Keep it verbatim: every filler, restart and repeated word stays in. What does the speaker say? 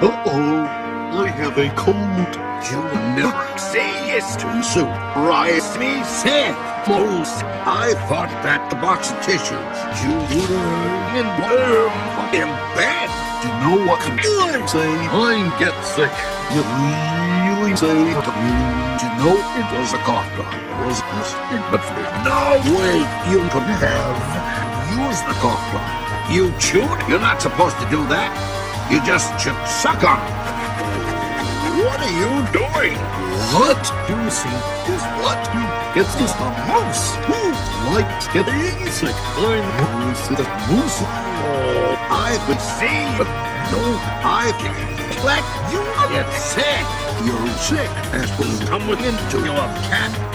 Uh-oh, I have a cold. You never say yes to soup. Rise me, Seth. Most. I thought that the box of tissues. You were in warm in bed. You know what can I say? I get sick. You really say to me. You know it was a cough drop. It was but no way you could have used the cough drop. You chewed. You're not supposed to do that. You just should suck on it. What are you doing? What? You see, is what? It's just a mouse. Who likes getting sick? I'm going to the moose. Oh, I would see, but no, I can't let you get sick. You're sick as was coming into your cat.